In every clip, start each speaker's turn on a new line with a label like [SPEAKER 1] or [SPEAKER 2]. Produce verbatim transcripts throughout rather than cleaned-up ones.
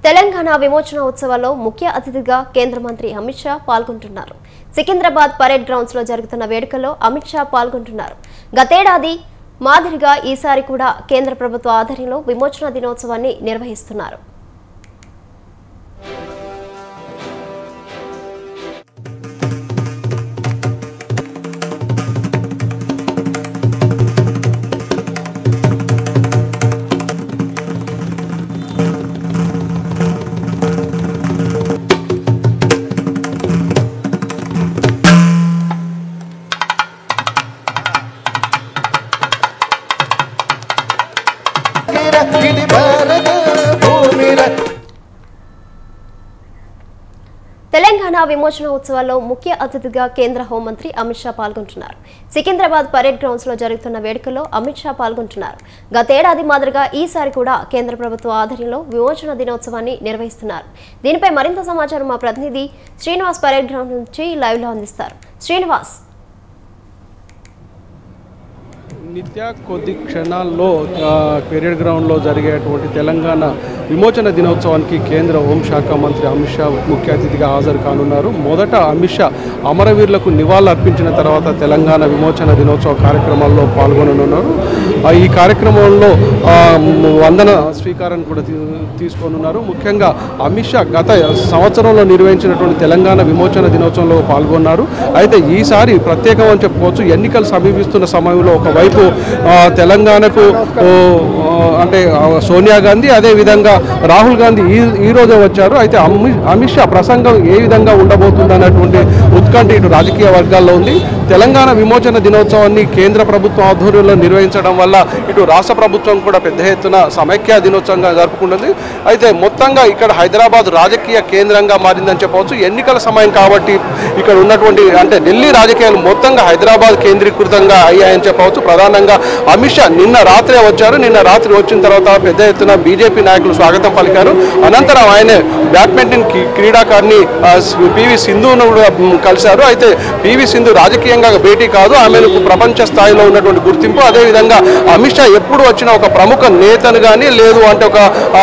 [SPEAKER 1] తెలంగాణ విమోచన ఉత్సవాల్లో ముఖ్య అతిథిగా కేంద్ర మంత్రి అమిత్ షా పాల్గొంటున్నారు. సికింద్రాబాద్ పరేడ్ గ్రౌండ్స్ లో జరుగుతున్న వేడుకల్లో అమిత్ షా పాల్గొంటున్నారు. గతేడాది మాదిరిగా ఈసారి కూడా కేంద్ర ప్రభుత్వ ఆధ్వర్యంలో విమోచన దినోత్సవాన్ని నిర్వహిస్తున్నారు. తెలంగాణ విమోచన ఉత్సవాల్లో ముఖ్య అతిథిగా కేంద్ర హోంమంత్రి అమిత్ షా పాల్గొంటున్నారు. సికింద్రాబాద్ పరేడ్ గ్రౌండ్స్ లో జరుగుతున్న వేడుకల్లో అమిత్ షా పాల్గొంటున్నారు. గతేడాది మాదిరిగా ఈసారి కూడా కేంద్ర ప్రభుత్వ ఆధ్వర్యంలో విమోచన దినోత్సవాన్ని నిర్వహిస్తున్నారు. దీనిపై మరింత సమాచారం మా ప్రతినిధి శ్రీనివాస్ పరేడ్ గ్రౌండ్ నుంచి లైవ్ లో అందిస్తారు. శ్రీనివాస్,
[SPEAKER 2] నిత్య కొద్ది క్షణాల్లో పెరేడ్ గ్రౌండ్లో జరిగేటువంటి తెలంగాణ విమోచన దినోత్సవానికి కేంద్ర హోంశాఖ మంత్రి అమిత్ షా ముఖ్య అతిథిగా హాజరు కానున్నారు. మొదట అమిత్ షా అమరవీరులకు నివాళులు అర్పించిన తర్వాత తెలంగాణ విమోచన దినోత్సవ కార్యక్రమాల్లో పాల్గొననున్నారు. ఈ కార్యక్రమంలో వందన స్వీకారం కూడా తీసుకోనున్నారు. ముఖ్యంగా అమిత్ షా గత సంవత్సరంలో నిర్వహించినటువంటి తెలంగాణ విమోచన దినోత్సవంలో పాల్గొన్నారు. అయితే ఈసారి ప్రత్యేకం అని చెప్పుకోవచ్చు. ఎన్నికలు సమీపిస్తున్న సమయంలో ఒకవైపు తెలంగాణకు అంటే సోనియా గాంధీ, అదేవిధంగా రాహుల్ గాంధీ ఈ ఈరోజే వచ్చారు. అయితే అమిత్ షా ప్రసంగం ఏ విధంగా ఉండబోతుంది అన్నటువంటి ఉత్కంఠ ఇటు రాజకీయ వర్గాల్లో ఉంది. తెలంగాణ విమోచన దినోత్సవాన్ని కేంద్ర ప్రభుత్వం ఆధ్వర్యంలో నిర్వహించడం వల్ల ఇటు రాష్ట్ర ప్రభుత్వం కూడా పెద్ద ఎత్తున సమైక్య దినోత్సవంగా జరుపుకుంటుంది. అయితే మొత్తంగా ఇక్కడ హైదరాబాద్ రాజకీయ కేంద్రంగా మారిందని చెప్పవచ్చు. ఎన్నికల సమయం కాబట్టి ఇక్కడ ఉన్నటువంటి అంటే ఢిల్లీ రాజకీయాలు మొత్తంగా హైదరాబాద్ కేంద్రీకృతంగా అయ్యాయని చెప్పవచ్చు. ప్రధానంగా అమిత్ షా నిన్న రాత్రే వచ్చారు. నిన్న రాత్రి వచ్చిన తర్వాత పెద్ద ఎత్తున బీజేపీ నాయకులు స్వాగతం పలికారు. అనంతరం ఆయన బ్యాడ్మింటన్ క్రీడాకారిణి పివి సింధును కూడా కలిశారు. అయితే పివి సింధు రాజకీయంగా భేటీ కాదు, ఆమెకు ప్రపంచ స్థాయిలో ఉన్నటువంటి గుర్తింపు. అదేవిధంగా అమిత్ షా ఎప్పుడు వచ్చిన ఒక ప్రముఖ నేతను కానీ లేదు అంటే ఒక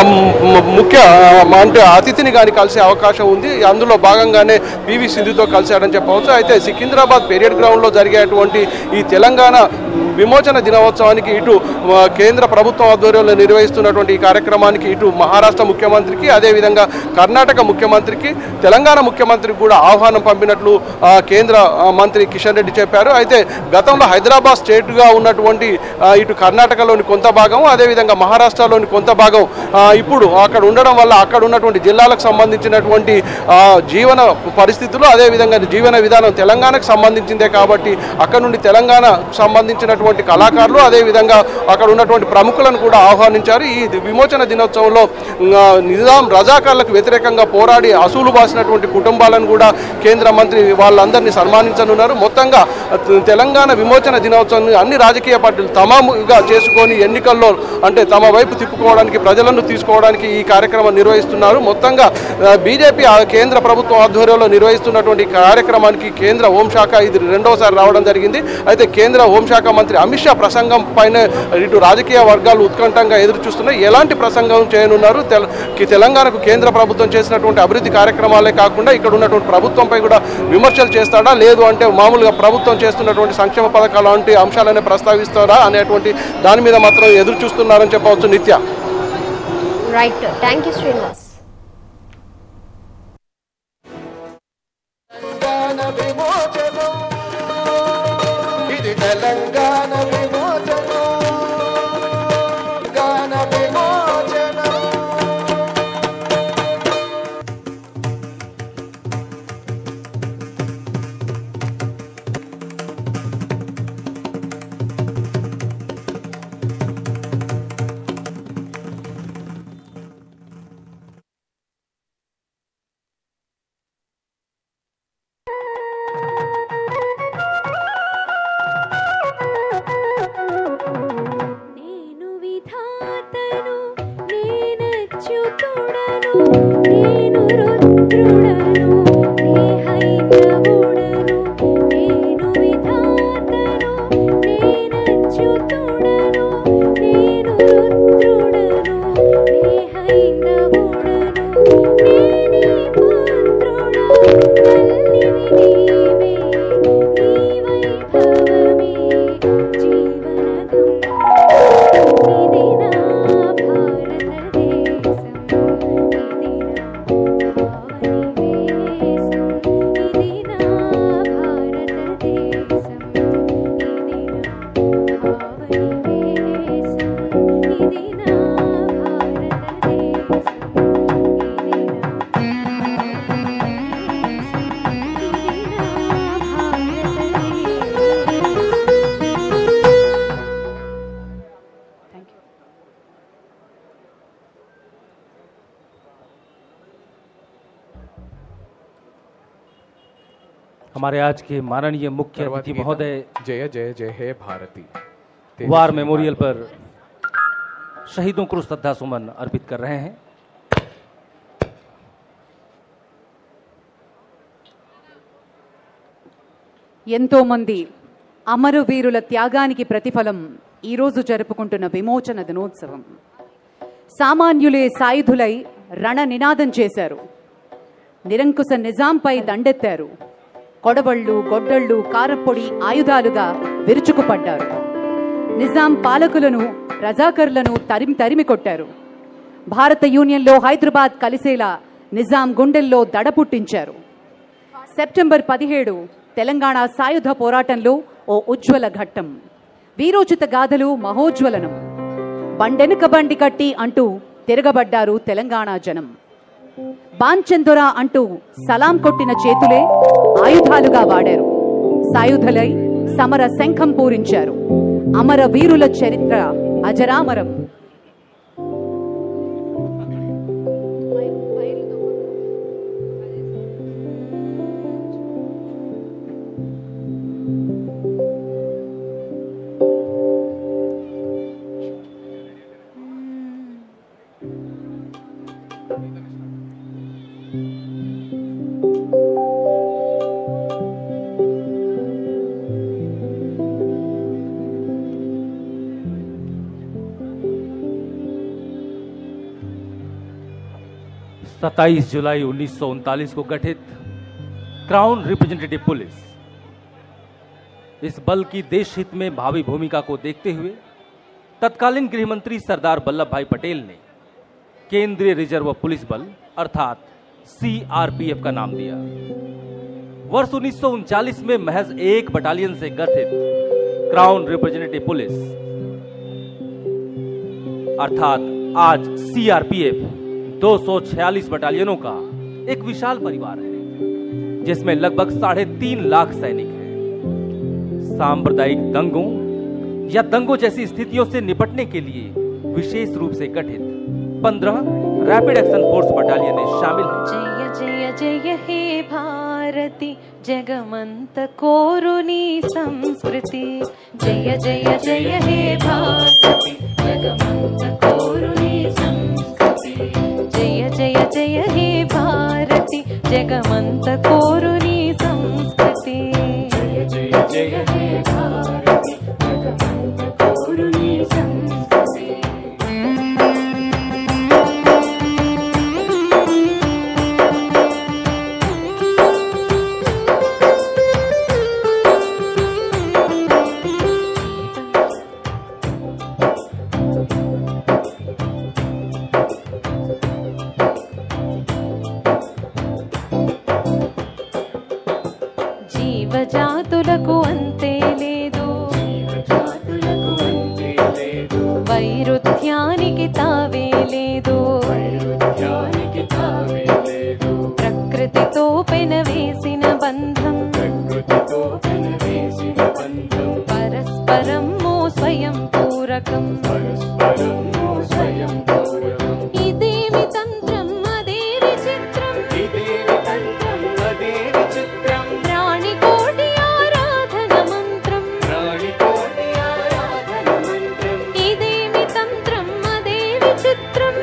[SPEAKER 2] ముఖ్య అంటే అతిథిని కానీ కలిసే అవకాశం ఉంది. అందులో భాగంగానే పివి సింధుతో కలిశాడని చెప్పవచ్చు. అయితే సికింద్రాబాద్ పెరేడ్ గ్రౌండ్లో జరిగేటువంటి ఈ తెలంగాణ విమోచన దినోత్సవానికి ఇటు కేంద్ర ప్రభుత్వం ఆధ్వర్యంలో నిర్వహిస్తున్నటువంటి ఈ కార్యక్రమానికి ఇటు మహారాష్ట్ర ముఖ్యమంత్రికి, అదేవిధంగా కర్ణాటక ముఖ్యమంత్రికి, తెలంగాణ ముఖ్యమంత్రికి కూడా ఆహ్వానం పంపినట్లు కేంద్ర మంత్రి కిషన్ రెడ్డి చెప్పారు. అయితే గతంలో హైదరాబాద్ స్టేట్గా ఉన్నటువంటి ఇటు కర్ణాటకలోని కొంత భాగం, అదేవిధంగా మహారాష్ట్రలోని కొంత భాగం ఇప్పుడు అక్కడ ఉండడం వల్ల అక్కడ ఉన్నటువంటి జిల్లాలకు సంబంధించినటువంటి జీవన పరిస్థితులు, అదేవిధంగా జీవన విధానం తెలంగాణకు సంబంధించిందే కాబట్టి అక్కడ నుండి తెలంగాణకు సంబంధించినటువంటి కళాకారులు, అదేవిధంగా అక్కడ ఉన్నటువంటి ప్రముఖులను కూడా ఆహ్వానించారు. ఈ విమోచన దినోత్సవంలో నిజాం రజాకార్లకు వ్యతిరేకంగా పోరాడి అసూలు బాసినటువంటి కుటుంబాలను కూడా కేంద్ర మంత్రి వాళ్ళందరినీ సన్మానించనున్నారు. మొత్తంగా తెలంగాణ విమోచన దినోత్సవాన్ని అన్ని రాజకీయ పార్టీలు తమగా చేసుకొని ఎన్నికల్లో అంటే తమ వైపు తిప్పుకోవడానికి, ప్రజలను తీసుకోవడానికి ఈ కార్యక్రమం నిర్వహిస్తున్నారు. మొత్తంగా బీజేపీ కేంద్ర ప్రభుత్వం ఆధ్వర్యంలో నిర్వహిస్తున్నటువంటి కార్యక్రమానికి కేంద్ర హోంశాఖ ఇది రెండోసారి రావడం జరిగింది. అయితే కేంద్ర హోంశాఖ మంత్రి అమిత్ షా ప్రసంగం పైన ఇటు రాజకీయ వర్గాలు ఉత్కంఠంగా ఎదురు చూస్తున్నాయి. ఎలాంటి ప్రసంగం చేయనున్నారు, తెలంగాణకు కేంద్ర ప్రభుత్వం చేసినటువంటి అభివృద్ధి కార్యక్రమాలే కాకుండా ఇక్కడ ఉన్నటువంటి ప్రభుత్వంపై కూడా విమర్శలు చేస్తాడా, లేదు అంటే మామూలుగా ప్రభుత్వం చేస్తున్నటువంటి సంక్షేమ పథకాలు లాంటి అంశాలనే ప్రస్తావిస్తారా అనేటువంటి దాని మీద మాత్రం ఎదురు చూస్తున్నారని చెప్పవచ్చు. Nitya
[SPEAKER 1] right, thank you Srinivas.
[SPEAKER 3] Telangana విమోచనం, గాన విమోచనం.
[SPEAKER 4] నేను రుద్రుడను, నే హైందవుడను, నేను విధాతను, నేనచ్యుతుడను, నేను రుద్రుడను, నే హైందవుడను.
[SPEAKER 5] हमारे आज के माननीय मुख्य अतिथि महोदय
[SPEAKER 6] जय जय जय हे भारती
[SPEAKER 5] वार मेमोरियल पर शहीदों को श्रद्धा सुमन अर्पित कर रहे हैं।
[SPEAKER 7] ఎంతో మంది అమరవీరుల త్యాగానికి ప్రతిఫలం ఈరోజు జరుపుకుంటున్న విమోచన దినోత్సవం. సామాన్యులే సాయుధులై రణ నినాదం చేశారు. నిరంకుశ నిజాంపై దండెత్తారు. కొడవళ్ళు, గొడ్డళ్ళు, కారపొడి ఆయుధాలుగా విరుచుకుపడ్డారు. నిజాం పాలకులను, రజాకర్లను తరిమి తరిమి కొట్టారు. భారత యూనియన్లో హైదరాబాద్ కలిసేలా నిజాం గుండెల్లో దడ పుట్టించారు. సెప్టెంబర్ పదిహేడు తెలంగాణ సాయుధ పోరాటంలో ఓ ఉజ్వల ఘట్టం. వీరోచిత గాథలు మహోజ్వలనం. బండెనుక బండి కట్టి అంటూ తిరగబడ్డారు తెలంగాణ జనం. బాంచెందొర అంటూ సలాం కొట్టిన చేతులే ఆయుధాలుగా వాడారు. సాయుధలై సమర శంఖం పూరించారు. అమర వీరుల చరిత్ర అజరామరం.
[SPEAKER 5] सत्ताईस जुलाई उन्नीस सौ उनतालीस को गठित क्राउन रिप्रेजेंटेटिव पुलिस इस बल की देश हित में भावी भूमिका को देखते हुए तत्कालीन गृह मंत्री सरदार वल्लभ भाई पटेल ने केंद्रीय रिजर्व पुलिस बल अर्थात सीआरपीएफ का नाम दिया। वर्ष उन्नीस सौ उनचालीस में महज एक बटालियन से गठित क्राउन रिप्रेजेंटेटिव पुलिस अर्थात आज सीआरपीएफ दो सौ छियालीस बटालियनों का एक विशाल परिवार है, जिसमें लगभग साढ़े तीन लाख सैनिक हैं। सांप्रदायिक दंगों या दंगों जैसी स्थितियों से निपटने के लिए विशेष रूप से गठित पंद्रह रैपिड एक्शन फोर्स बटालियन शामिल हैं।
[SPEAKER 4] जय जय जय हे भारती जगमंत कोरुनी संस्कृति। जय जय जय हे भारती जगमंत कोरुनी संस्कृति। जय जय जय हे भारती जगमंत कोरुनी संस्कृति। जय जय जय हे भारती जगमंत कोरुनी संस्कृति। జీవజాతులకు అంతే లేదు, వైరుధ్యానికి తావే లేదు, ప్రకృతితో పెనవేసిన బంధం, పరస్పరం స్వయం పూరకం. ఇదేమి తంత్రం అదే విచిత్రం, ప్రాణికోటి ఆరాధన మంత్రం. ఇదేమి తంత్రం అదే విచిత్రం,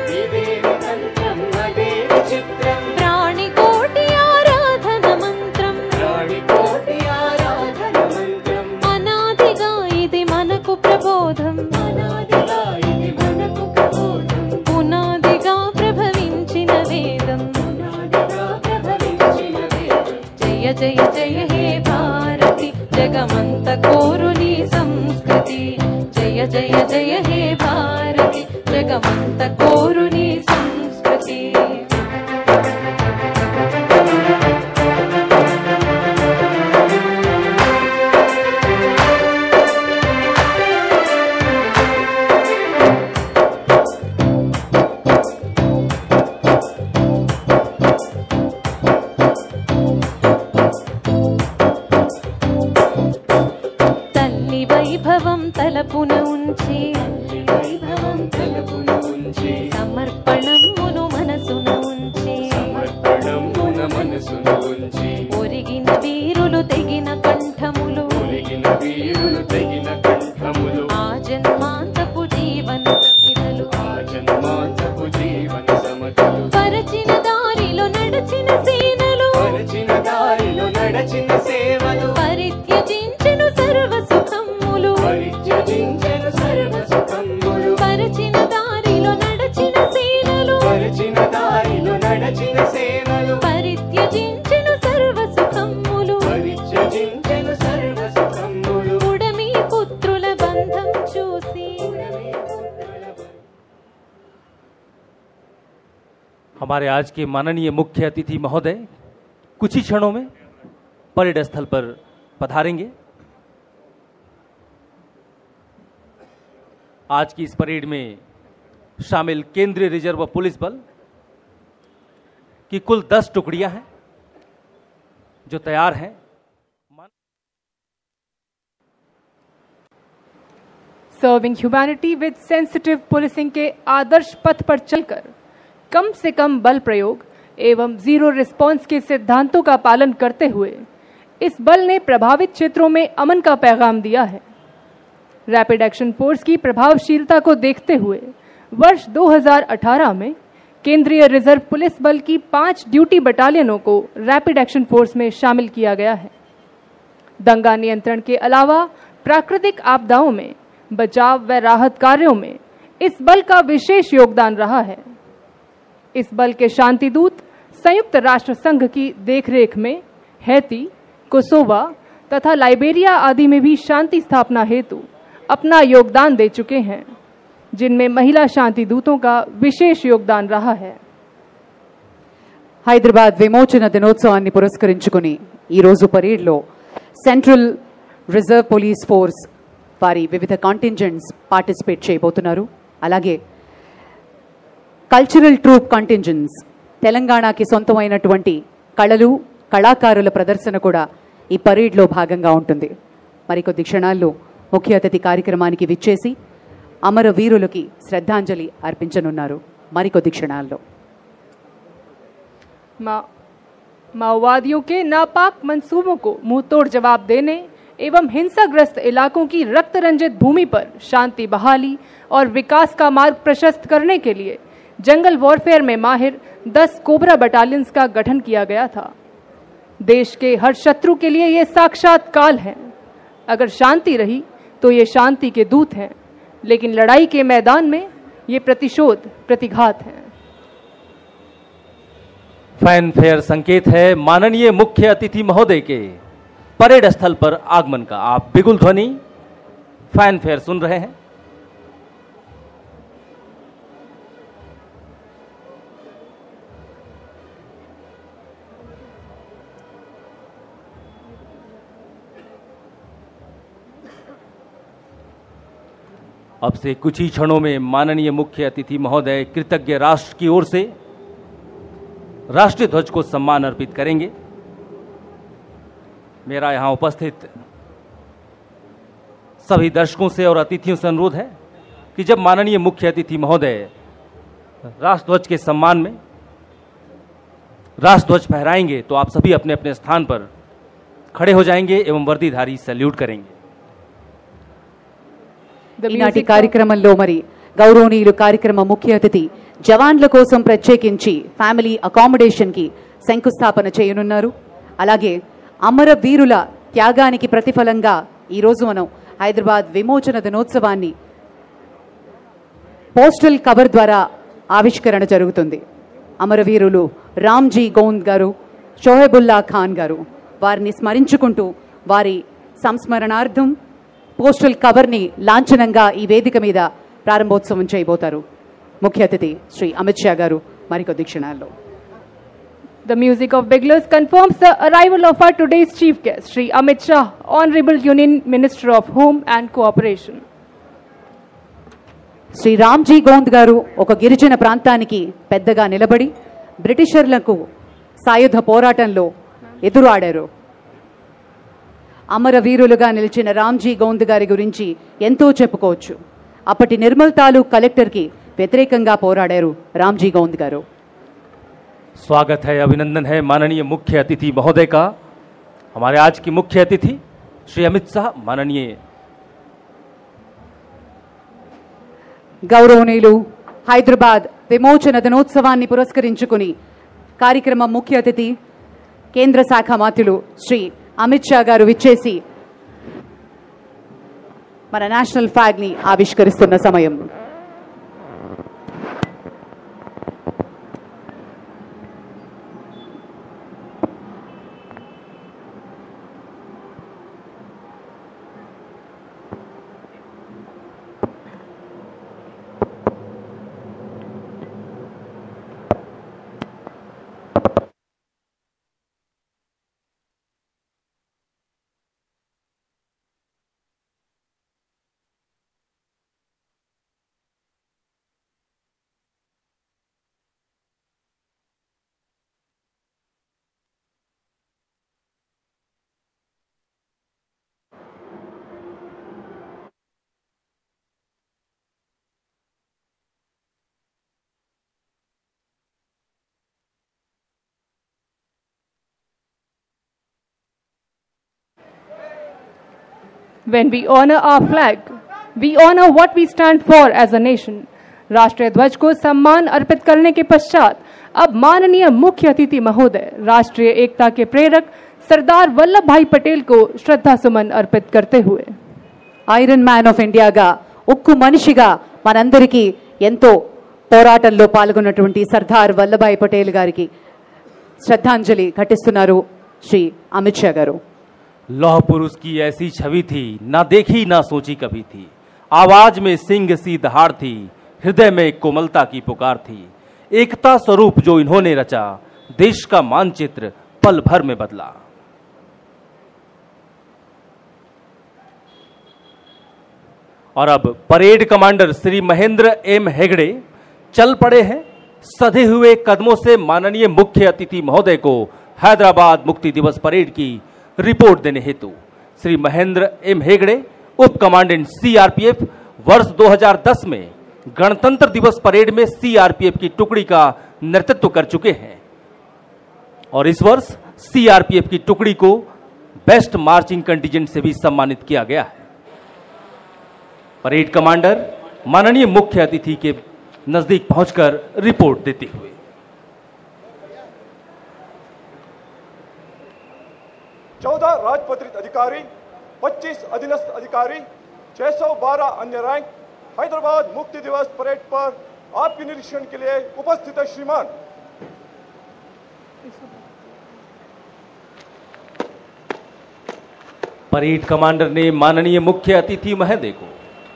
[SPEAKER 4] ప్రాణికోటి ఆరాధన మంత్రం. అనాదిగా ఇది మనకు ప్రబోధం, పునాదిగా ప్రభవించిన వేదం. జయ జయ జయ హే భారతి జగమంత కోరుని సంస్కృతి. జయ జయ జయ హే భారతి జగమంత కోరుని సంస్కృతి. తల్లి వైభవం తలపున ఉంచి, సమర్పణమును మనసున ఉంచి, ఒరిగిన వీరులు తెగిన కంఠములు
[SPEAKER 6] ఒలిగిన వీరులు తెగిన కంఠములు
[SPEAKER 4] ఆ జన్మాంతపు జీవన సమిధలు
[SPEAKER 6] ఆ జన్మాంతపు జీవన సమతులు
[SPEAKER 4] పరచిన దారిలో నడచిన సేనలు
[SPEAKER 6] పరచిన దారిలో నడచిన సేవలు
[SPEAKER 4] పరిత్యజించెను సర్వ సుఖములు
[SPEAKER 6] పరిత్యజించెను సర్వ సుఖములు
[SPEAKER 4] పరచిన దారిలో నడచిన సేనలు
[SPEAKER 6] పరచిన దారిలో నడచిన సేవలు
[SPEAKER 4] పరిత్యజించెను సర్వ సుఖములు
[SPEAKER 6] పరిత్యజించెను సర్వ సుఖములు
[SPEAKER 4] ఉడమి పుత్రుల బంధం చూసి
[SPEAKER 5] हमारे आज के माननीय मुख्य अतिथि महोदय कुछ ही क्षणों में परेड स्थल पर पधारेंगे। आज की इस परेड में शामिल केंद्रीय रिजर्व पुलिस बल की कुल दस टुकड़ियां हैं जो तैयार हैं।
[SPEAKER 8] Serving humanity with sensitive policing के आदर्श पथ पर चलकर कम से कम बल प्रयोग एवं जीरो रिस्पांस के सिद्धांतों का पालन करते हुए इस बल ने प्रभावित क्षेत्रों में अमन का पैगाम दिया है। रैपिड एक्शन फोर्स की प्रभावशीलता को देखते हुए वर्ष दो हज़ार अठारह में केंद्रीय रिजर्व पुलिस बल की पांच ड्यूटी बटालियनों को रैपिड एक्शन फोर्स में शामिल किया गया है। दंगा नियंत्रण के अलावा प्राकृतिक आपदाओं में बचाव व राहत कार्यों में इस बल का विशेष योगदान रहा है। इस बल के शांति दूत संयुक्त राष्ट्र संघ की देखरेख में हैती, कोसोवा तथा लाइबेरिया आदि में भी शांति स्थापना हेतु अपना योगदान दे चुके हैं, जिनमें महिला शांति दूतों का विशेष योगदान रहा है।
[SPEAKER 7] హైదరాబాద్ విమోచన దినోత్సవాన్ని పురస్కరించుకుని ఈ రోజు పరేడ్లో సెంట్రల్ రిజర్వ్ పోలీస్ ఫోర్స్ వారి వివిధ కాంటింజెంట్స్ పార్టిసిపేట్ చేయబోతున్నారు. అలాగే కల్చరల్ ట్రూప్ కాంటింజెంట్స్ తెలంగాణకి సొంతమైనటువంటి కళలు కళాకారుల ప్రదర్శన కూడా ఈ పరేడ్లో భాగంగా ఉంటుంది. మరికొద్ది క్షణాల్లో ముఖ్య అతిథి కార్యక్రమానికి విచ్చేసి అమరవీరులకి శ్రద్ధాంజలి అర్పించనున్నారు. మరికొద్ది క్షణాల్లో
[SPEAKER 8] मा- माओवादियों के नापाक मंसूबों को मुंहतोड़ जवाब देने एवं हिंसाग्रस्त इलाकों की रक्त रंजित भूमि पर शांति बहाली और विकास का मार्ग प्रशस्त करने के लिए जंगल वॉरफेयर में माहिर दस कोबरा बटालियंस का गठन किया गया था। देश के हर शत्रु के लिए ये साक्षात काल है। अगर शांति रही तो ये शांति के दूत हैं, लेकिन लड़ाई के मैदान में ये प्रतिशोध प्रतिघात हैं।
[SPEAKER 5] फैन फेयर संकेत है माननीय मुख्य अतिथि महोदय के परेड स्थल पर आगमन का। आप बिगुल ध्वनि फैन फेयर सुन रहे हैं। अब से कुछ ही क्षणों में माननीय मुख्य अतिथि महोदय कृतज्ञ राष्ट्र की ओर से राष्ट्रीय ध्वज को सम्मान अर्पित करेंगे। मेरा यहां उपस्थित सभी दर्शकों से और अतिथियों से अनुरोध है कि जब माननीय मुख्य अतिथि महोदय राष्ट्र ध्वज के सम्मान में राष्ट्र ध्वज फहराएंगे तो आप सभी अपने अपने स्थान पर खड़े हो जाएंगे एवं वर्दीधारी सैल्यूट करेंगे।
[SPEAKER 7] ఈనాటి కార్యక్రమంలో మరి గౌరవనీయులు కార్యక్రమ ముఖ్య అతిథి జవాన్ల కోసం ప్రత్యేకించి ఫ్యామిలీ అకామిడేషన్ కి శంకుస్థాపన చేయనున్నారు. అలాగే అమర వీరుల త్యాగానికి ప్రతిఫలంగా ఈరోజు మనం హైదరాబాద్ విమోచన దినోత్సవాన్ని పోస్టల్ కవర్ ద్వారా ఆవిష్కరణ జరుగుతుంది. అమరవీరులు రామ్జీ గోంద్ గారు, షోహెబుల్లా ఖాన్ గారు వారిని స్మరించుకుంటూ వారి సంస్మరణార్థం పోస్టల్ కవర్ని లాంఛనంగా ఈ వేదిక మీద ప్రారంభోత్సవం చేయబోతారు ముఖ్య అతిథి శ్రీ అమిత్ షా గారు మరికొద్ది క్షణాల్లో.
[SPEAKER 8] The music of Biglers confirms the arrival of our today's chief guest, Shri Amit Shah, Honorable Union Minister of Home and Cooperation.
[SPEAKER 7] Shri Ramji gond గారు ఒక గిరిజన ప్రాంతానికి పెద్దగా నిలబడి బ్రిటిషర్లకు సాయుధ పోరాటంలో ఎదురాడారు. అమరవీరులుగా నిలిచిన రామ్జీ గోంద్ గారి గురించి ఎంతో చెప్పుకోవచ్చు. అప్పటి నిర్మల్ తాలూక్ కలెక్టర్కి వ్యతిరేకంగా పోరాడారు రామ్జీ గోంద్ గారు.
[SPEAKER 5] स्वागत है, अभिनंदन है माननीय मुख्य अतिथि महोदय का हमारे आज की मुख्य अतिथि श्री अमित शाह माननीय
[SPEAKER 7] గౌరవనీయులు హైదరాబాద్ విమోచన దినోత్సవాన్ని పురస్కరించుకుని కార్యక్రమం ముఖ్య అతిథి కేంద్ర శాఖ మంత్రులు శ్రీ అమిత్ షా గారు విచ్చేసి మన నేషనల్ ఫ్లాగ్ ని ఆవిష్కరిస్తున్న సమయం.
[SPEAKER 8] When we honor our flag, we honor what we stand for as a nation. राष्ट्रीय ध्वज को सम्मान अर्पित करने के पश्चात अब माननीय मुख्य अतिथि महोदय राष्ट्रीय एकता के प्रेरक सरदार वल्लभ भाई पटेल को श्रद्धा सुमन अर्पित करते हुए
[SPEAKER 7] ఐరన్ మ్యాన్ ఆఫ్ ఇండియాగా ఉక్కు మనిషిగా మనందరికీ ఎంతో పోరాటంలో పాల్గొన్నటువంటి సర్దార్ వల్లభాయ్ పటేల్ గారికి శ్రద్ధాంజలి ఘటిస్తున్నారు శ్రీ అమిత్ షా గారు.
[SPEAKER 5] लौह पुरुष की ऐसी छवि थी, ना देखी ना सोची कभी थी. आवाज में सिंह सी दहाड़ थी, हृदय में कोमलता की पुकार थी. एकता स्वरूप जो इन्होंने रचा, देश का मानचित्र पल भर में बदला. और अब parade commander Shri Mahendra M Hegde चल पड़े हैं सधे हुए कदमों से माननीय मुख्य अतिथि महोदय को हैदराबाद मुक्ति दिवस परेड की रिपोर्ट देने हेतु. श्री महेंद्र एम हेगड़े उप कमांडेंट सीआरपीएफ वर्ष दो हज़ार दस में गणतंत्र दिवस परेड में सीआरपीएफ की टुकड़ी का नेतृत्व कर चुके हैं और इस वर्ष सीआरपीएफ की टुकड़ी को बेस्ट मार्चिंग कंटिजेंट से भी सम्मानित किया गया है. परेड कमांडर माननीय मुख्य अतिथि के नजदीक पहुंचकर रिपोर्ट देते हुए
[SPEAKER 9] चौदह राजपत्रित अधिकारी, पच्चीस अधीनस्थ अधिकारी, छह सौ बारह अन्य रैंक हैदराबाद मुक्ति दिवस परेड पर आपके निरीक्षण के लिए उपस्थित है. श्रीमान,
[SPEAKER 5] परेड कमांडर ने माननीय मुख्य अतिथि महोदय को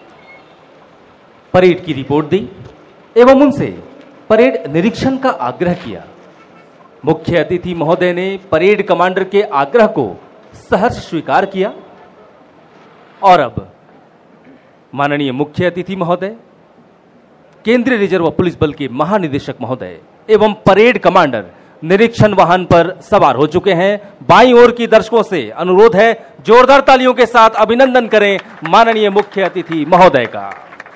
[SPEAKER 5] परेड की रिपोर्ट दी एवं उनसे परेड निरीक्षण का आग्रह किया. मुख्य अतिथि महोदय ने परेड कमांडर के आग्रह को सहर्ष स्वीकार किया और अब माननीय मुख्य अतिथि महोदय, केंद्रीय रिजर्व पुलिस बल के महानिदेशक महोदय एवं परेड कमांडर निरीक्षण वाहन पर सवार हो चुके हैं. बाईं ओर की दर्शकों से अनुरोध है, जोरदार तालियों के साथ अभिनंदन करें माननीय मुख्य अतिथि महोदय का.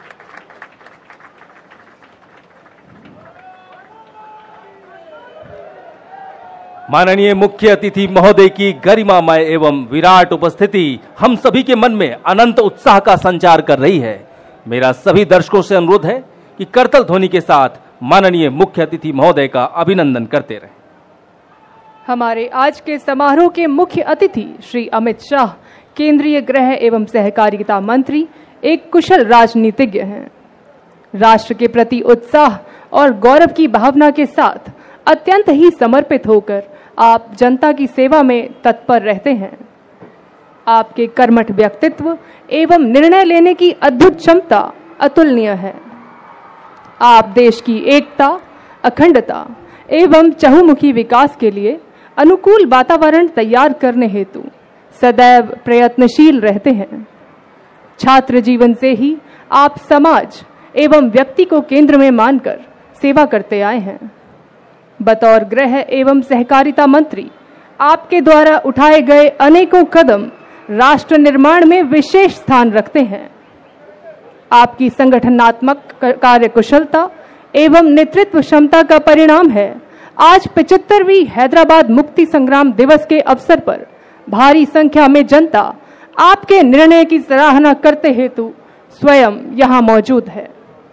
[SPEAKER 5] माननीय मुख्य अतिथि महोदय की गरिमामय एवं विराट उपस्थिति हम सभी के मन में अनंत उत्साह का संचार कर रही है. मेरा सभी दर्शकों से अनुरोध है कि करतल ध्वनि के साथ माननीय मुख्य अतिथि महोदय का अभिनंदन करते रहें.
[SPEAKER 8] हमारे आज के समारोह के मुख्य अतिथि श्री अमित शाह केंद्रीय गृह एवं सहकारिता मंत्री एक कुशल राजनीतिज्ञ हैं. राष्ट्र के प्रति उत्साह और गौरव की भावना के साथ अत्यंत ही समर्पित होकर आप जनता की सेवा में तत्पर रहते हैं. आपके कर्मठ व्यक्तित्व एवं निर्णय लेने की अद्भुत क्षमता अतुलनीय है. आप देश की एकता, अखंडता एवं चहुमुखी विकास के लिए अनुकूल वातावरण तैयार करने हेतु सदैव प्रयत्नशील रहते हैं. छात्र जीवन से ही आप समाज एवं व्यक्ति को केंद्र में मानकर सेवा करते आए हैं. बतौर गृह एवं सहकारिता मंत्री आपके द्वारा उठाए गए अनेकों कदम राष्ट्र निर्माण में विशेष स्थान रखते हैं. आपकी संगठनात्मक कार्यकुशलता एवं नेतृत्व क्षमता का परिणाम है आज पचहत्तरवीं हैदराबाद मुक्ति संग्राम दिवस के अवसर पर भारी संख्या में जनता आपके निर्णय की सराहना करते हेतु स्वयं यहां मौजूद है।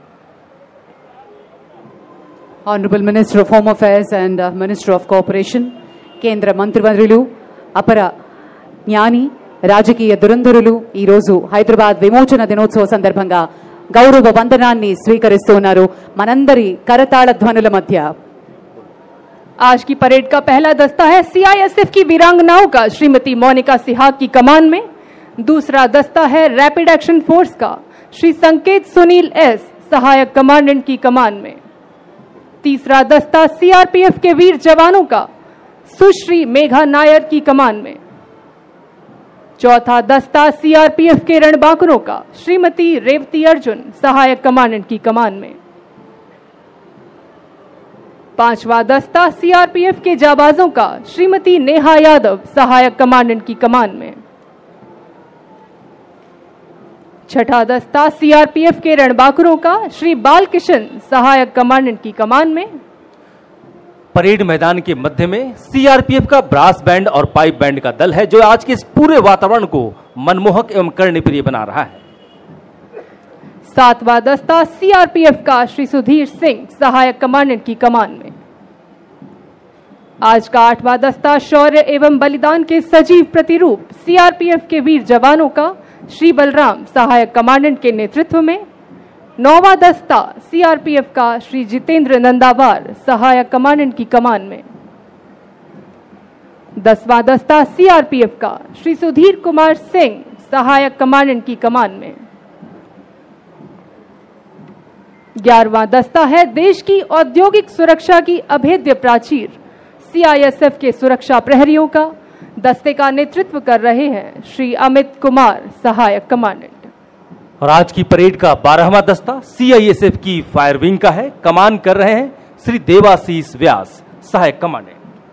[SPEAKER 7] Honorable Minister of Home Affairs and uh, Minister of Cooperation, కేంద్ర మంత్రివర్యులు, అపర జ్ఞాని, రాజకీయ దురంధరులు ఈరోజు హైదరాబాద్ విమోచన దినోత్సవ సందర్భంగా గౌరవ వందనాన్ని స్వీకరిస్తున్నారు మనందరి కరతాళ ధ్వనుల మధ్య।
[SPEAKER 8] आज की परेड का पहला दस्ता है सीआईएसएफ की वीरांगनाओं का श्रीमती मोनिका सिहाग की कमान में। दूसरा दस्ता है रैपिड एक्शन फोर्स का श्री संकेत सुनील एस सहायक कमांडेंट की कमान में। तीसरा दस्ता सीआरपीएफ के वीर जवानों का सुश्री मेघा नायर की कमान में। चौथा दस्ता सीआरपीएफ के रणबांकुरों का श्रीमती रेवती अर्जुन सहायक कमांडेंट की कमान में। पांचवा दस्ता सीआरपीएफ के जाबाजों का श्रीमती नेहा यादव सहायक कमांडेंट की कमान में। छठा दस्ता सीआरपीएफ के रणबांकुरों का श्री बालकिशन सहायक कमांडेंट की कमान में।
[SPEAKER 5] परेड मैदान के मध्य में सीआरपीएफ का ब्रास बैंड और पाइप बैंड का दल है जो आज के इस पूरे वातावरण को मनमोहक एवं कर्णप्रिय बना रहा है।
[SPEAKER 8] सातवां दस्ता सीआरपीएफ का श्री सुधीर सिंह सहायक कमांडेंट की कमान में। आज का आठवां दस्ता शौर्य एवं बलिदान के सजीव प्रतिरूप सीआरपीएफ के वीर जवानों का श्री बलराम सहायक कमांडेंट के नेतृत्व में। नौवां दस्ता सीआरपीएफ का श्री जितेंद्र नंदावार सहायक कमांडेंट की कमान में। दसवां दस्ता सीआरपीएफ का श्री सुधीर कुमार सिंह सहायक कमांडेंट की कमान में। ग्यारहवां दस्ता है देश की औद्योगिक सुरक्षा की अभेद्य प्राचीर सीआईएसएफ के सुरक्षा प्रहरियों का। दस्ते का नेतृत्व कर रहे हैं श्री अमित कुमार सहायक कमांडेंट।
[SPEAKER 5] और आज की परेड का बारहवां दस्ता सीआईएसएफ की फायर विंग का है। कमान कर रहे हैं श्री देवाशीष व्यास सहायक commandant.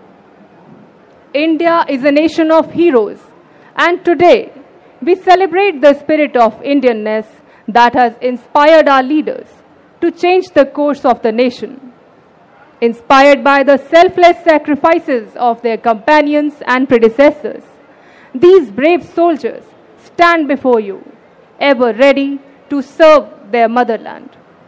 [SPEAKER 8] India is a nation of heroes, and today we celebrate the spirit of Indianness that has inspired our leaders to change the course of the nation. Inspired by the selfless sacrifices of their companions and predecessors, these brave soldiers stand before you, ever ready to serve their motherland.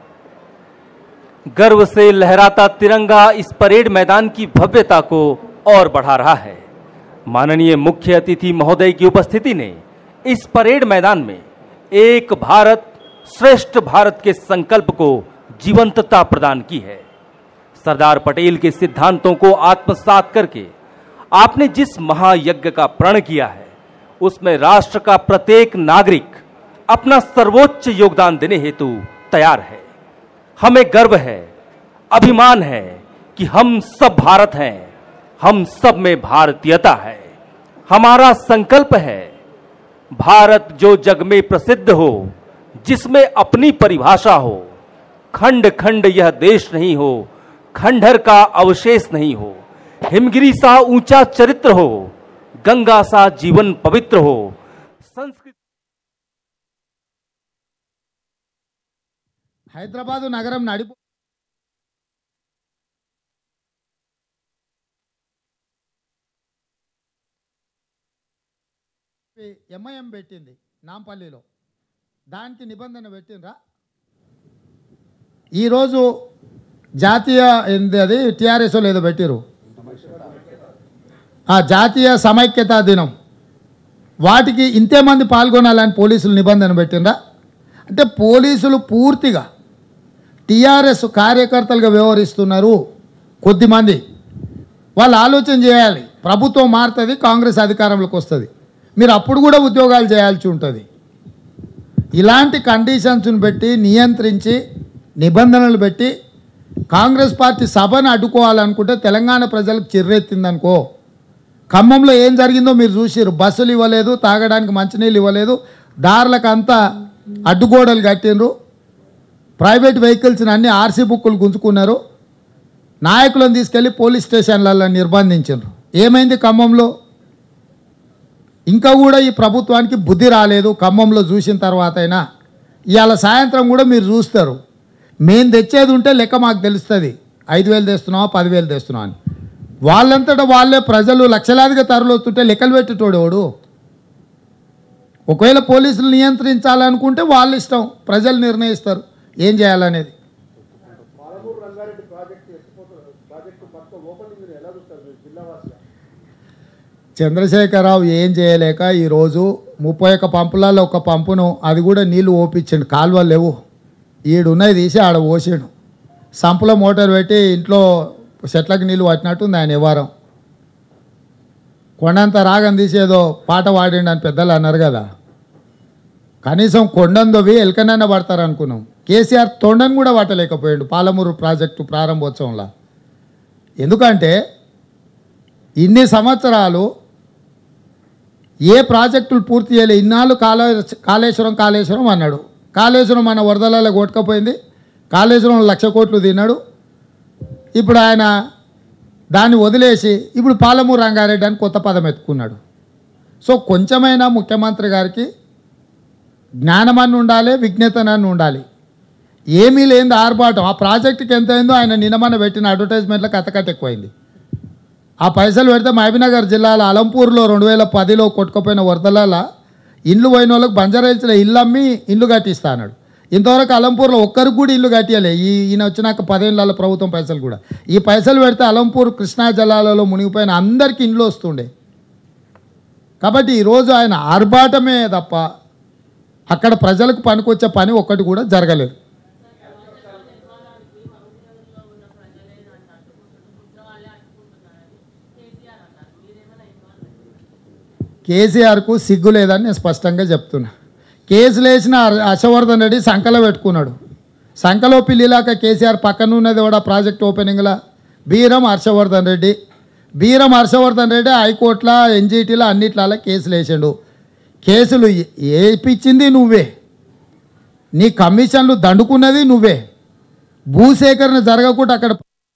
[SPEAKER 5] गर्व से लहराता तिरंगा इस parade मैदान की भव्यता को और बढ़ा रहा है। माननीय मुख्य अतिथि महोदय की उपस्थिति ने इस परेड मैदान में एक भारत श्रेष्ठ भारत के संकल्प को जीवंतता प्रदान की है। सरदार पटेल के सिद्धांतों को आत्मसात करके आपने जिस महायज्ञ का प्रण किया है उसमें राष्ट्र का प्रत्येक नागरिक अपना सर्वोच्च योगदान देने हेतु तैयार है। हमें गर्व है, अभिमान है कि हम सब भारत हैं, हम सब में भारतीयता है। हमारा संकल्प है भारत जो जग में प्रसिद्ध हो, जिसमें अपनी परिभाषा हो, खंड खंड यह देश नहीं हो, खंडहर का अवशेष नहीं हो, हिमगिरी सा ऊंचा चरित्र हो, गंगा सा जीवन पवित्र हो, संस्कृत
[SPEAKER 10] హైదరాబాద్ నగరం నడిపో ఎంఐఎం పెట్టింది నాంపల్లిలో, దానికి నిబంధన పెట్టినరా? ఈరోజు జాతీయ ఏంది అది టీఆర్ఎస్లో ఏదో పెట్టిరు, ఆ జాతీయ సమైక్యతా దినం, వాటికి ఇంతేమంది పాల్గొనాలని పోలీసులు నిబంధన పెట్టినరా? అంటే పోలీసులు పూర్తిగా టీఆర్ఎస్ కార్యకర్తలుగా వ్యవహరిస్తున్నారు. కొద్దిమంది వాళ్ళు ఆలోచన చేయాలి, ప్రభుత్వం మారుతుంది, కాంగ్రెస్ అధికారంలోకి వస్తుంది, మీరు అప్పుడు కూడా ఉద్యోగాలు చేయాల్సి ఉంటుంది. ఇలాంటి కండిషన్స్ని పెట్టి నియంత్రించి నిబంధనలు పెట్టి కాంగ్రెస్ పార్టీ సభను అడ్డుకోవాలనుకుంటే తెలంగాణ ప్రజలకు చిర్రెత్తిందనుకో. ఖమ్మంలో ఏం జరిగిందో మీరు చూసిరు, బస్సులు ఇవ్వలేదు, తాగడానికి మంచినీళ్ళు ఇవ్వలేదు, దారులకు అంతా అడ్డుగోడలు కట్టినరు, ప్రైవేట్ వెహికల్స్ని అన్ని ఆర్సీ బుక్కులు గుంజుకున్నారు, నాయకులను తీసుకెళ్ళి పోలీస్ స్టేషన్లలో నిర్బంధించారు. ఏమైంది ఖమ్మంలో? ఇంకా కూడా ఈ ప్రభుత్వానికి బుద్ధి రాలేదు. ఖమ్మంలో చూసిన తర్వాత అయినా ఇవాళ సాయంత్రం కూడా మీరు చూస్తారు, మేము తెచ్చేది ఉంటే లెక్క మాకు తెలుస్తుంది, ఐదు వేలు తెస్తున్నావా పదివేలు తెస్తున్నావా అని. వాళ్ళంతటా వాళ్ళే ప్రజలు లక్షలాదిగా తరలిస్తుంటే లెక్కలు పెట్టేటోడు ఎవడు? ఒకవేళ పోలీసులు నియంత్రించాలనుకుంటే వాళ్ళ ఇష్టం, ప్రజలు నిర్ణయిస్తారు ఏం చేయాలనేది. చంద్రశేఖరరావు ఏం చేయలేక ఈరోజు ముప్పై ఒక్క పంపులలో ఒక పంపును అది కూడా నీళ్లు ఓపించండు, కాలువలు లేవు, ఈడున్నది తీసి ఆడ పోసాడు, సంపులో మోటార్ పెట్టి ఇంట్లో చెట్లకు నీళ్ళు పట్టినట్టుంది ఆయన వ్యవహారం. కొండంత రాగం తీసేదో పాట పాడిండు అని పెద్దలు అన్నారు కదా, కనీసం కొండందోవి ఎలకనైనా పడతారు అనుకున్నాం. కేసీఆర్ తొండను కూడా పట్టలేకపోయాడు పాలమూరు ప్రాజెక్టు ప్రారంభోత్సవంలో. ఎందుకంటే ఇన్ని సంవత్సరాలు ఏ ప్రాజెక్టులు పూర్తి చేయలే. ఇన్నాళ్ళు కాళే కాళేశ్వరం కాళేశ్వరం అన్నాడు, కాళేశ్వరం మన వరదలలో కొట్టుకపోయింది, కాళేశ్వరం లక్ష కోట్లు తిన్నాడు. ఇప్పుడు ఆయన దాన్ని వదిలేసి ఇప్పుడు పాలమూరు రంగారెడ్డి అని కొత్త పదం ఎత్తుకున్నాడు. సో కొంచెమైనా ముఖ్యమంత్రి గారికి జ్ఞానమని ఉండాలి, విజ్ఞతనని ఉండాలి. ఏమీ లేని ఆర్భాటం. ఆ ప్రాజెక్టుకి ఎంత అయిందో ఆయన నిన్నమన్న పెట్టిన అడ్వర్టైజ్మెంట్లకు అతకట్ట ఎక్కువైంది. ఆ పైసలు పెడితే మహబూబ్నగర్ జిల్లాలో అలంపూర్లో రెండు వేల పదిలో కొట్టుకుపోయిన వరదల ఇండ్లు పోయిన వాళ్ళకి బంజారాహిల్స్లో ఇల్లు అమ్మి ఇల్లు కట్టిస్తా అన్నాడు. ఇంతవరకు అలంపూర్లో ఒక్కరికి కూడా ఇల్లు కట్టియలే. ఈ ఈయన వచ్చినాక పదేళ్ళ ప్రభుత్వం పైసలు కూడా ఈ పైసలు పెడితే అలంపూర్ కృష్ణా జలాలలో మునిగిపోయిన అందరికీ ఇండ్లు వస్తుండే. కాబట్టి ఈరోజు ఆయన ఆర్భాటమే తప్ప అక్కడ ప్రజలకు పనికొచ్చే పని ఒక్కటి కూడా జరగలేదు. కేసీఆర్కు సిగ్గు లేదని నేను స్పష్టంగా చెప్తున్నా. కేసులు వేసిన హర్షవర్ధన్ రెడ్డి సంకలో పెట్టుకున్నాడు. సంకలో పిల్లిలాక కేసీఆర్ పక్కన ఉన్నది కూడా ప్రాజెక్ట్ ఓపెనింగ్లా బీరం హర్షవర్ధన్ రెడ్డి. బీరం హర్షవర్ధన్ రెడ్డి హైకోర్టులో ఎన్జీటీలో అన్నిట్లలో కేసులు వేసాడు. కేసులు వేయించింది నువ్వే, నీ కమిషన్లు దండుకున్నది నువ్వే, భూసేకరణ జరగకుండా అక్కడ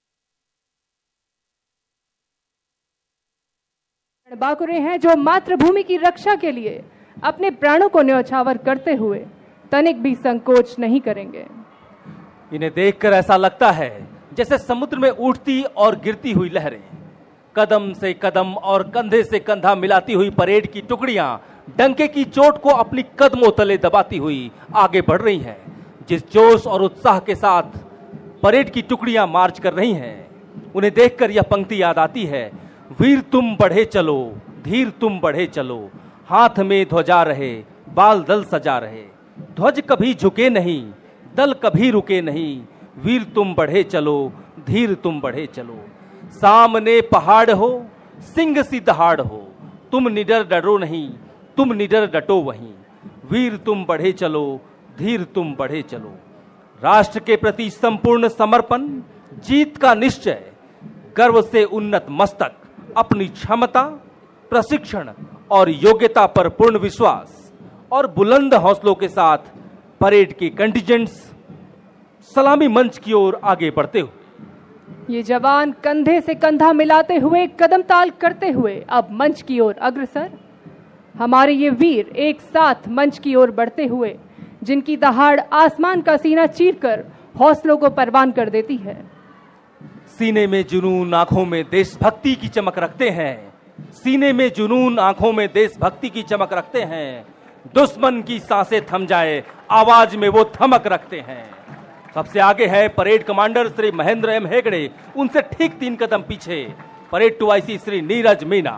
[SPEAKER 8] बाकुरे हैं जो मातृभूमि की रक्षा के लिए अपने प्राणों को न्यौछावर करते हुए तनिक भी संकोच नहीं करेंगे।
[SPEAKER 5] इन्हें देखकर ऐसा लगता है जैसे समुद्र में उठती और गिरती हुई लहरें, कदम से कदम और कंधे से कंधा मिलाती हुई परेड की टुकड़ियां डंके की चोट को अपनी कदमों तले दबाती हुई आगे बढ़ रही हैं। जिस जोश और उत्साह के साथ परेड की टुकड़ियां मार्च कर रही हैं, उन्हें देखकर यह पंक्ति याद आती है, वीर तुम बढ़े चलो, धीर तुम बढ़े चलो, हाथ में ध्वजा रहे, बाल दल सजा रहे, ध्वज कभी झुके नहीं, दल कभी रुके नहीं, वीर तुम बढ़े चलो, धीर तुम बढ़े चलो। सामने पहाड़ हो, सिंह सी दहाड़ हो, तुम निडर डरो नहीं, तुम निडर डटो वहीं, वीर तुम बढ़े चलो, धीर तुम बढ़े चलो। राष्ट्र के प्रति संपूर्ण समर्पण, जीत का निश्चय, गर्व से उन्नत मस्तक, अपनी क्षमता, प्रशिक्षण और योग्यता पर पूर्ण विश्वास और बुलंद हौसलों के साथ परेड के कंटिजेंट्स सलामी मंच की ओर आगे बढ़ते हुए,
[SPEAKER 8] ये जवान कंधे से कंधा मिलाते हुए कदम ताल करते हुए अब मंच की ओर अग्रसर। हमारे ये वीर एक साथ मंच की ओर बढ़ते हुए, जिनकी दहाड़ आसमान का सीना चीरकर हौसलों को परवान कर देती है।
[SPEAKER 5] सीने में जुनून, आंखों में देशभक्ति की चमक रखते हैं, सीने में जुनून, आंखों में देशभक्ति की चमक रखते हैं। दुश्मन की सांसें थम जाए, आवाज में वो थमक रखते हैं। सबसे आगे है parade commander Shri Mahendra M Hegde, उनसे ठीक तीन कदम पीछे parade two IC Shri Neeraj Meena.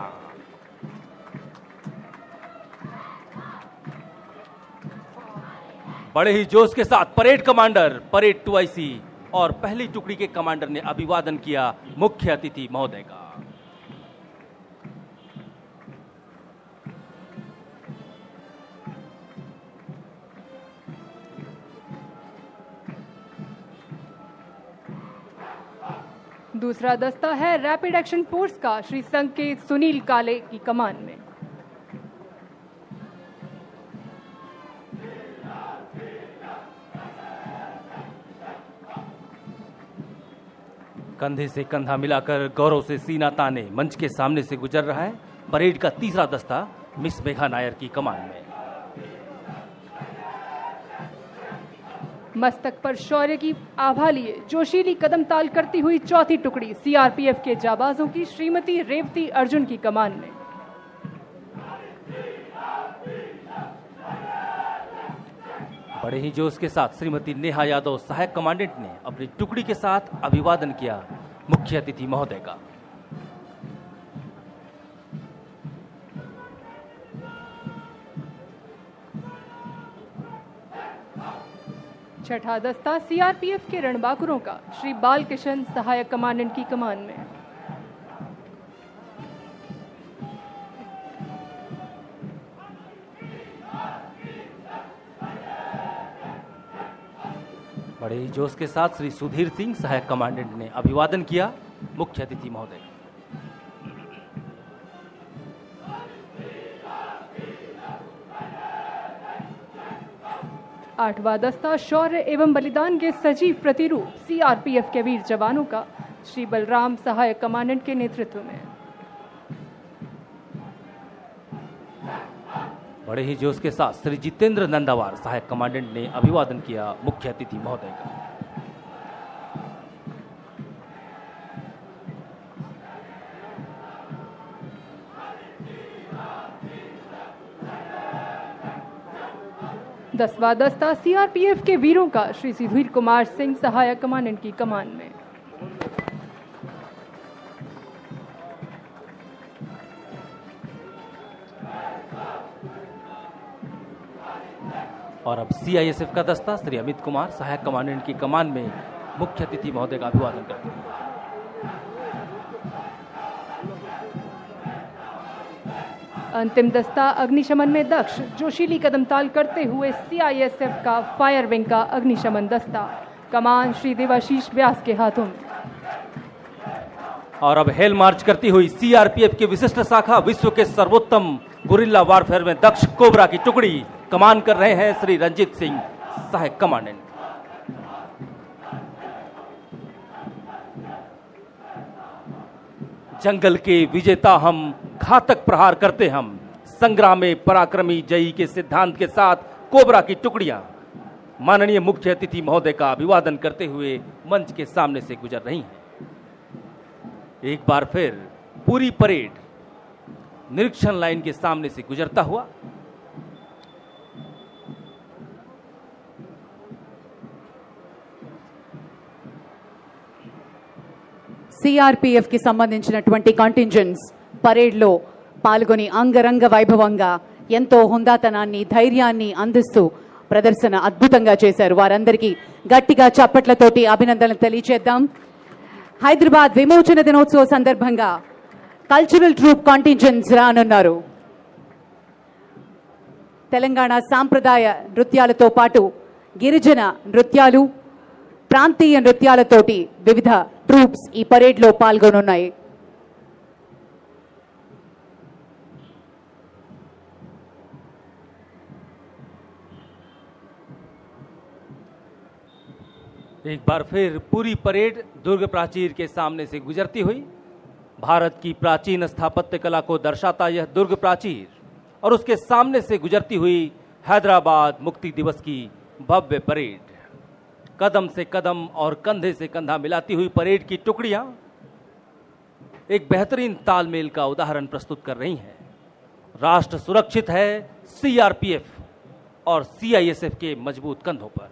[SPEAKER 5] बड़े ही जोश के साथ parade commander, parade two IC और पहली टुकड़ी के कमांडर ने अभिवादन किया मुख्य अतिथि महोदय का।
[SPEAKER 8] दूसरा दस्ता है रैपिड एक्शन फोर्स का श्री संकेत सुनील काले की कमान में।
[SPEAKER 5] कंधे से कंधा मिलाकर गौरव से सीना ताने मंच के सामने से गुजर रहा है परेड का तीसरा दस्ता मिस मेघा नायर की कमान में।
[SPEAKER 8] मस्तक पर शौर्य की आभा लिए जोशीली कदम ताल करती हुई चौथी टुकड़ी सीआरपीएफ के जाबाजों की श्रीमती रेवती अर्जुन की कमान में।
[SPEAKER 5] बड़े ही जोश के साथ श्रीमती नेहा यादव सहायक कमांडेंट ने अपनी टुकड़ी के साथ अभिवादन किया मुख्य अतिथि महोदय का।
[SPEAKER 8] छठा दस्ता सीआरपीएफ के रणबांकुरों का श्री बालकिशन सहायक कमांडेंट की कमान में।
[SPEAKER 5] बड़े ही जोश के साथ श्री सुधीर सिंह सहायक कमांडेंट ने अभिवादन किया मुख्य अतिथि महोदय।
[SPEAKER 8] आठवां दस्ता शौर्य एवं बलिदान के सजीव प्रतिरूप सीआरपीएफ के वीर जवानों का श्री बलराम सहायक कमांडेंट के नेतृत्व में।
[SPEAKER 5] बड़े ही जोश के साथ श्री जितेंद्र नंदावार सहायक कमांडेंट ने अभिवादन किया मुख्य अतिथि महोदय का।
[SPEAKER 8] दसवां दस्ता सीआरपीएफ के वीरों का श्री सुधीर कुमार सिंह सहायक कमांडेंट की कमान में।
[SPEAKER 5] और अब सीआईएसएफ का दस्ता श्री अमित कुमार सहायक कमांडेंट की कमान में मुख्य अतिथि महोदय का अभिवादन करते हैं।
[SPEAKER 8] अंतिम दस्ता अग्निशमन में दक्ष जोशीली कदम ताल करते हुए सीआईएसएफ का फायर विंग का अग्निशमन दस्ता कमान श्री देवाशीष व्यास के हाथों में।
[SPEAKER 5] और अब हेल मार्च करती हुई सीआरपीएफ की विशिष्ट शाखा विश्व के सर्वोत्तम गुरिल्ला वारफेयर में दक्ष कोबरा की टुकड़ी कमान कर रहे हैं श्री रंजीत सिंह सहायक कमांडेंट। जंगल के विजेता हम, घातक प्रहार करते हम, संग्राम में पराक्रमी जयी के सिद्धांत के साथ कोबरा की टुकड़ियां माननीय मुख्य अतिथि महोदय का अभिवादन करते हुए मंच के सामने से गुजर रही हैं। एक बार फिर पूरी परेड निरीक्षण लाइन के सामने से गुजरता हुआ
[SPEAKER 7] సిఆర్పిఎఫ్ కి సంబంధించినటువంటి కంటింజెంట్స్ పరేడ్లో పాల్గొని అంగరంగ వైభవంగా ఎంతో హుందాతనాన్ని ధైర్యాన్ని అందిస్తూ ప్రదర్శన అద్భుతంగా చేశారు. వారందరికీ గట్టిగా చప్పట్లతోటి అభినందనలు తెలియజేద్దాం. హైదరాబాద్ విమోచన దినోత్సవ సందర్భంగా కల్చరల్ ట్రూప్ కంటింజెంట్స్ రానున్నారు. తెలంగాణ సాంప్రదాయ నృత్యాలతో పాటు గిరిజన నృత్యాలు, ప్రాంతీయ నృత్యాలతోటి వివిధ ట్రూప్స్ ఈ పరేడ్లో పాల్గొనున్నాయి.
[SPEAKER 5] एक बार फिर पूरी परेड दुर्ग प्राचीर के सामने से गुजरती हुई भारत की प्राचीन स्थापत्य कला को दर्शाता यह दुर्ग प्राचीर और उसके सामने से गुजरती हुई हैदराबाद मुक्ति दिवस की भव्य परेड, कदम से कदम और कंधे से कंधा मिलाती हुई परेड की टुकड़ियां एक बेहतरीन तालमेल का उदाहरण प्रस्तुत कर रही हैं. राष्ट्र सुरक्षित है सीआरपीएफ और सीआईएसएफ के मजबूत कंधों पर.